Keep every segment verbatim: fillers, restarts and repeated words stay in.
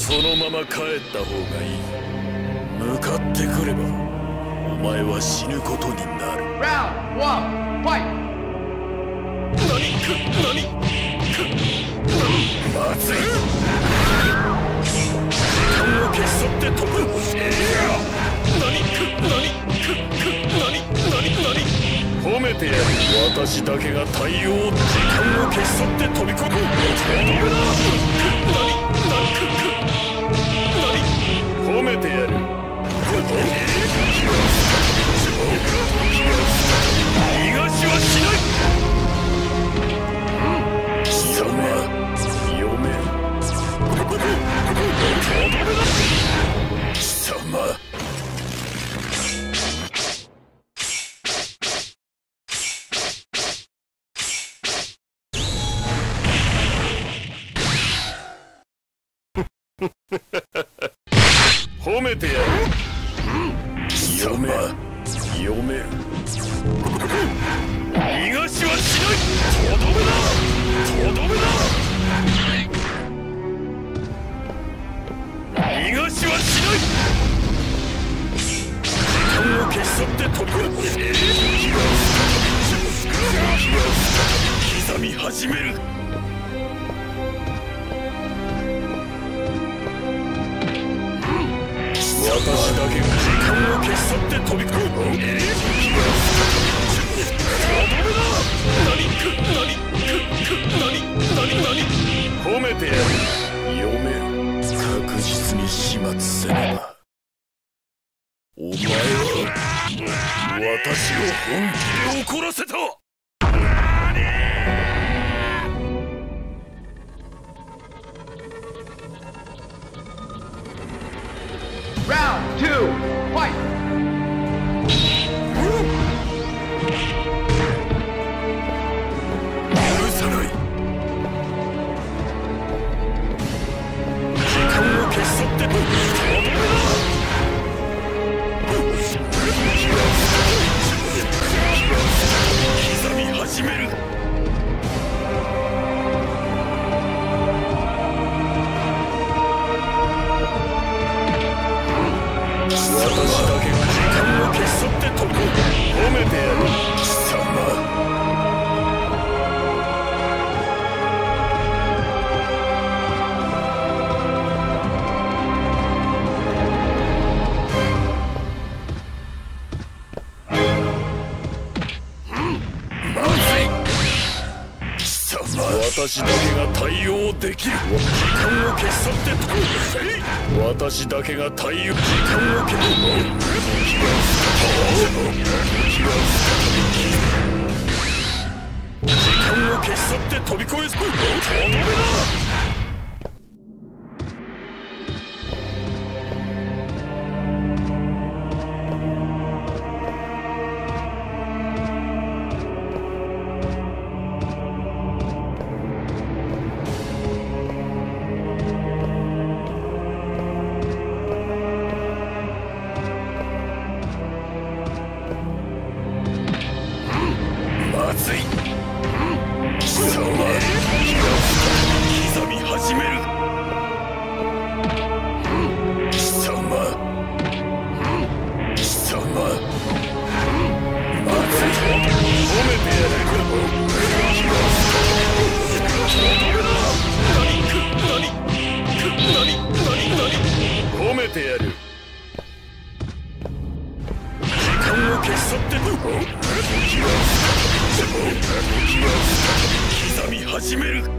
そのまま帰った方がいい。向かってくればお前は死ぬことになる。 Round one, fight! 何く何くまずい。時間を消し去って飛ぶ。何く何くく何何何褒めてやる。私だけが太陽。時間を消し去って飛び込む。何何くく何褒めてやる。逃がしはしない。貴様読める。貴様褒めてやる。読め読める。逃がしはしない。とどめだとどめだ。逃がしはしない。時間を消し去って飛び込む。刻み始める。私だけが時間を消し去って飛び込む。とどめだ。何く何くく何何何褒めてやる。読める。確実に始末せねば。お前は私を本気で怒らせた。 Round two, fight! 許さない。時間を消し去ってとどめだ。刻み始める。私だけが時間を消し去って飛び込む。褒めてやる。貴様まずい。貴様私だけが対応できる。時間を消し去って飛ぶ。私だけが対応。時間を消し去って時間を消し去って飛び越え。とどめだ。まずい。貴様刻み始める。貴様貴様まずい。褒めてやる。何く何く何何何褒めてやる。時間を消し去ってと刻み始める。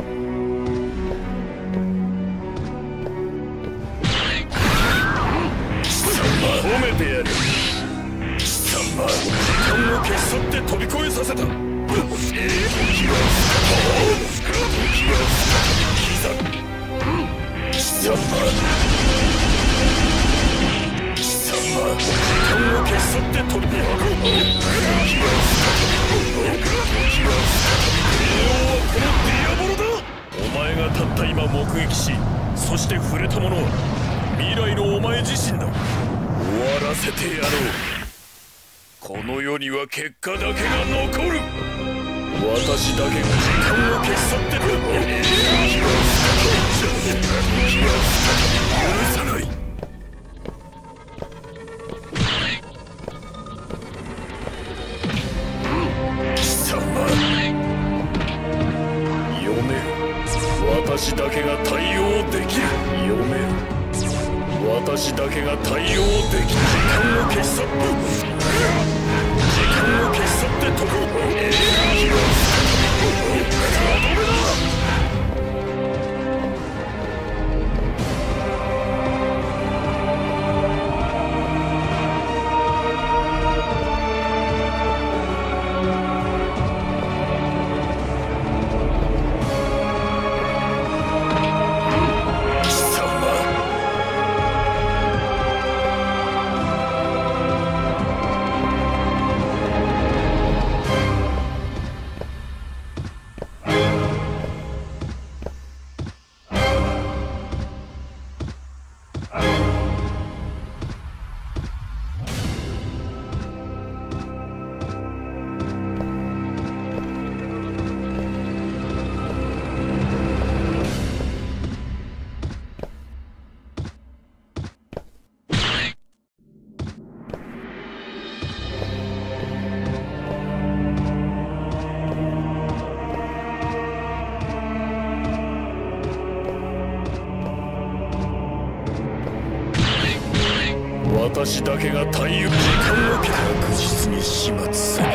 貴様褒めてやる。貴様時間を消し去って飛び越えさせた。貴様貴様時間を消し去って飛び越え。お前がたった今目撃し、そして触れたものは未来のお前自身だ。終わらせてやろう。この世には結果だけが残る。私だけが時間を消し去ってくる。 敵は再び許さない。貴様、読めろ。私だけが対応できる。読めろ。私だけが対応できる。時間を消し去って時間を消し去ってとこ敵は再びとどめだ。私だけが対応。時間を確実に始末する。